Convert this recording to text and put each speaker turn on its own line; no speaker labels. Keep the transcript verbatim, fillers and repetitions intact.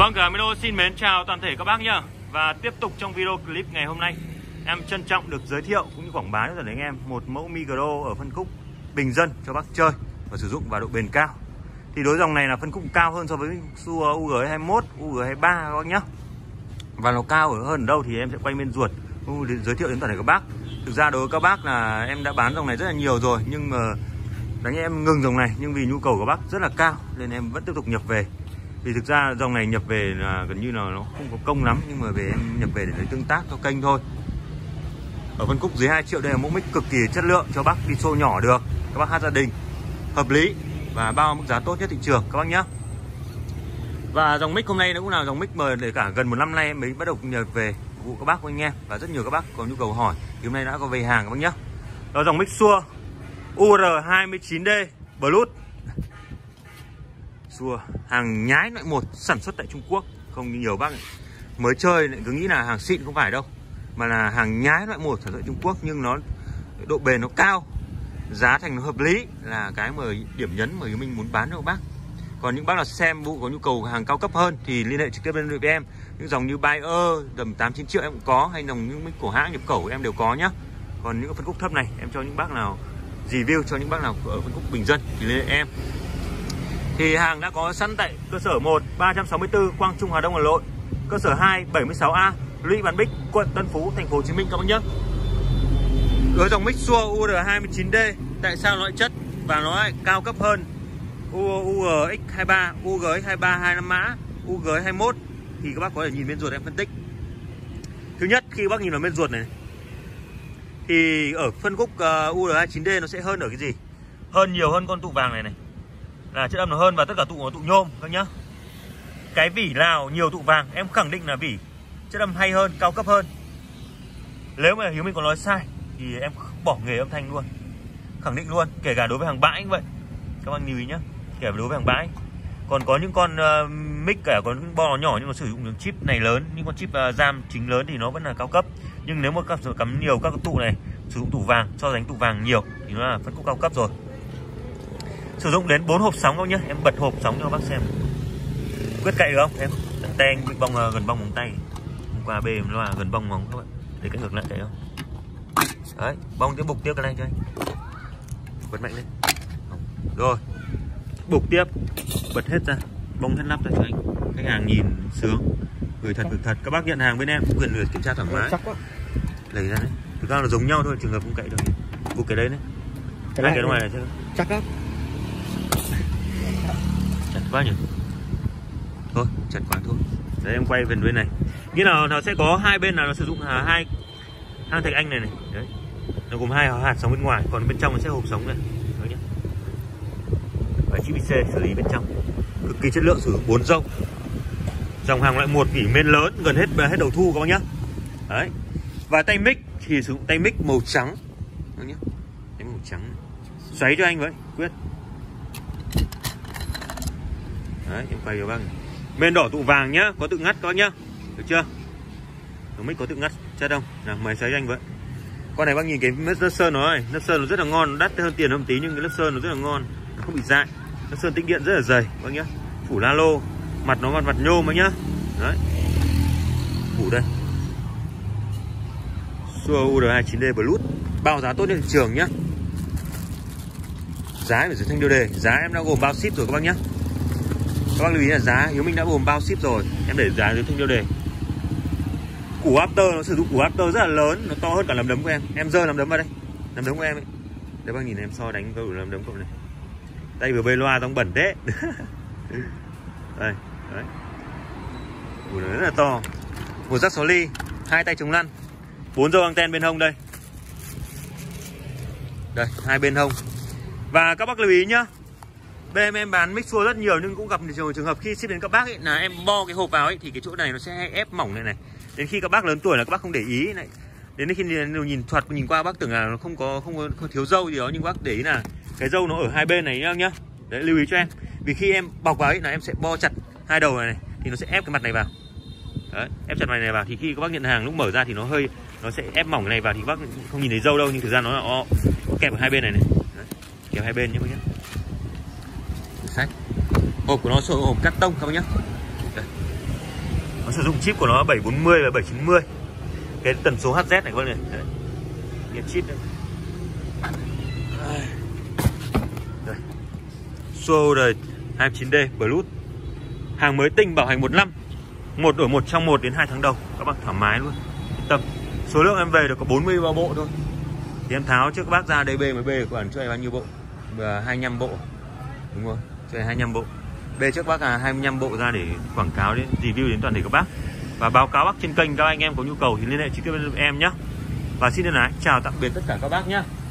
Vâng, cả Milo xin mến chào toàn thể các bác nhá. Và tiếp tục trong video clip ngày hôm nay, em trân trọng được giới thiệu cũng như quảng bá cho anh em một mẫu micro ở phân khúc bình dân cho bác chơi và sử dụng và độ bền cao. Thì đối dòng này là phân khúc cao hơn so với Shure U G hai mươi mốt, U G hai mươi ba các bác nhá. Và nó cao ở hơn ở đâu thì em sẽ quay bên ruột giới thiệu đến toàn thể các bác. Thực ra đối với các bác là em đã bán dòng này rất là nhiều rồi, nhưng mà đánh em ngừng dòng này, nhưng vì nhu cầu của bác rất là cao nên em vẫn tiếp tục nhập về. Vì thực ra dòng này nhập về là gần như là nó không có công lắm, nhưng mà về em nhập về để lấy tương tác cho kênh thôi. Ở phân khúc dưới hai triệu đây là mẫu mic cực kỳ chất lượng cho bác đi show nhỏ được, các bác hát gia đình, hợp lý và bao mức giá tốt nhất thị trường các bác nhé. Và dòng mic hôm nay nó cũng là dòng mic mà để cả gần một năm nay em mới bắt đầu nhập về phục vụ các bác của anh em, và rất nhiều các bác có nhu cầu hỏi thì hôm nay đã có về hàng các bác nhé. Đó, dòng mic Shure U R hai mươi chín D Bluetooth. Shure hàng nhái loại một, sản xuất tại Trung Quốc, không như nhiều bác mới chơi lại cứ nghĩ là hàng xịn, không phải đâu, mà là hàng nhái loại một sản xuất tại Trung Quốc, nhưng nó độ bền nó cao, giá thành nó hợp lý là cái mà điểm nhấn mà mình muốn bán cho các bác. Còn những bác là xem vụ có nhu cầu hàng cao cấp hơn thì liên hệ trực tiếp bên với em. Những dòng như Bayer tầm tám chín triệu em cũng có, hay dòng những mic của hãng nhập khẩu em đều có nhá. Còn những phân khúc thấp này em cho những bác nào review, cho những bác nào ở phân khúc bình dân thì liên hệ em. Thì hàng đã có sẵn tại cơ sở một ba trăm sáu mươi tư Quang Trung Hà Đông Hà Nội, cơ sở hai bảy mươi sáu A Lũy Bán Bích, quận Tân Phú, thành phố Hồ Chí Minh các bác nhé. Với dòng mic Shure U R hai mươi chín D, tại sao nó lại chất và nó lại cao cấp hơn U G X hai mươi ba, U G X hai mươi ba hai mươi lăm mã, U G X hai mươi mốt thì các bác có thể nhìn bên ruột em phân tích. Thứ nhất, khi các bác nhìn vào bên ruột này thì ở phân khúc uh, U R hai mươi chín D nó sẽ hơn ở cái gì? Hơn nhiều hơn con tụ vàng này này. Là chất âm nó hơn, và tất cả tụ nó tụ nhôm các nhá. Cái vỉ nào nhiều tụ vàng em khẳng định là vỉ chất âm hay hơn, cao cấp hơn. Nếu mà Hiếu mình có nói sai thì em bỏ nghề âm thanh luôn, khẳng định luôn, kể cả đối với hàng bãi cũng vậy các bác lưu ý nhá, kể cả đối với hàng bãi. Còn có những con uh, mic cả có những bo nhỏ nhưng mà sử dụng những chip này lớn, những con chip uh, RAM chính lớn thì nó vẫn là cao cấp. Nhưng nếu mà các cắm nhiều các tụ này sử dụng tụ vàng, so sánh tụ vàng nhiều thì nó là phân khúc cao cấp rồi. Sử dụng đến bốn hộp sóng không nhá, em bật hộp sóng cho bác xem. Quyết cậy được không em? Tay anh bị bong uh, gần bong móng tay. Hôm qua bê loa gần bong móng các bạn. Để cái ngược lại cậy không? Đấy, bong tiếp, bục tiếp cái này cho anh. Bật mạnh lên. Rồi, bục tiếp, bật hết ra, bong hết nắp ra cho anh. Khách hàng nhìn sướng, gửi thật gửi thật. Các bác nhận hàng bên em cũng quyền lượt kiểm tra thoải mái. Chắc quá. Lấy ra đấy. Thực ra là giống nhau thôi, trường hợp không cậy được. Bục cái đấy đấy. Cái này cái ngoài này chứ. Chắc lắm. Chặt quá nhỉ. Thôi, chặt quá thôi. Đấy, em quay về bên này. Nghĩa là nó sẽ có hai bên là nó sử dụng hai hang thạch anh này này. Đấy. Nó gồm hai hạt sóng bên ngoài, còn bên trong nó sẽ hộp sóng này. Đấy nhá. Và chip I C xử lý bên trong. Cực kỳ chất lượng, sử dụng bốn dông. Dòng hàng loại một vỉ men lớn, gần hết hết đầu thu các bác nhá. Đấy. Và tay mic thì sử dụng tay mic màu trắng. Đấy nhá. Tay màu trắng. Xoáy cho anh với, Quyết. Đấy, em quay cho bác. Men đỏ tụ vàng nhá, có tự ngắt các bác nhá. Được chưa? Dòng mic có tự ngắt chất không? Nào, mời xoáy cho anh với. Con này bác nhìn cái lớp sơn nó này, lớp sơn nó rất là ngon, đắt hơn tiền hơn tí nhưng cái lớp sơn nó rất là ngon, nó không bị dại. Lớp sơn tĩnh điện rất là dày bác nhá. Phủ la lô, mặt nó mặt mặt nhôm bác nhá. Đấy. Phủ đây. Shure U R hai mươi chín D Bluetooth, bao giá tốt nhất thị trường nhá. Giá ở dưới thanh tiêu đề, giá em đã gồm bao ship rồi các bác nhá. Các bác lưu ý là giá Hiếu Minh đã gồm bao ship rồi, em để giá dưới thanh tiêu đề. Củ after nó sử dụng củ after rất là lớn, nó to hơn cả nắm đấm của em. Em giơ nắm đấm vào đây, nắm đấm của em ấy. Đây bác nhìn em so đánh với nắm đấm cậu này. Tay vừa bơi loa giống bẩn thế. Đây, đấy. Củ nó rất là to. Một rắc sáu ly, hai tay chống lăn, bốn dâu anten bên hông đây. Đây, hai bên hông. Và các bác lưu ý nhá. Bên em em bán mic Shure rất nhiều nhưng cũng gặp nhiều trường hợp khi ship đến các bác ấy là em bo cái hộp vào ấy thì cái chỗ này nó sẽ ép mỏng này này. Đến khi các bác lớn tuổi là các bác không để ý này. Đến khi nhìn thoạt nhìn qua bác tưởng là nó không có không có không thiếu râu gì đó, nhưng bác để ý là cái râu nó ở hai bên này nhá nhá. Đấy, lưu ý cho em. Vì khi em bọc vào ấy là em sẽ bo chặt hai đầu này, này thì nó sẽ ép cái mặt này vào. Đấy, ép chặt mặt này vào thì khi các bác nhận hàng lúc mở ra thì nó hơi nó sẽ ép mỏng cái này vào thì các bác không nhìn thấy râu đâu, nhưng thực ra nó là o, kẹp ở hai bên này này. Đấy, kẹp hai bên nhé bác nhé. Sách. Hộp của nó sổ hộp cắt tông các bác nhé. Đây. Nó sử dụng chip của nó bảy bốn mươi và bảy chín mươi. Cái tần số hát dét này các bạn này. Cái chip này. Đây. Suo đời hai mươi chín D Bluetooth. Hàng mới tinh, bảo hành một năm. Một đổi một trong một đến hai tháng đầu. Các bác thoải mái luôn. Yên tâm. Số lượng em về được có bốn mươi ba bộ thôi. Thì em tháo trước các bác ra đây B với B của bạn cho em bao nhiêu bộ? hai mươi lăm bộ. Đúng không? Cho em hai mươi lăm bộ. B trước bác là hai mươi lăm bộ ra để quảng cáo đến review đến toàn thể các bác. Và báo cáo bác trên kênh, các anh em có nhu cầu thì liên hệ trực tiếp với em nhé. Và xin thân ái chào tạm biệt tất cả các bác nhé.